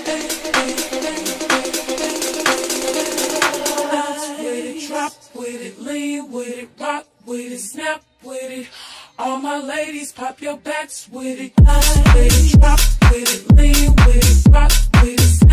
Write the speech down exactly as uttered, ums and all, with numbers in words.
Drop with it, lean with it, rock with it, snap with it. All my ladies, pop your backs with it. With it, drop with it, lean with it, rock with it.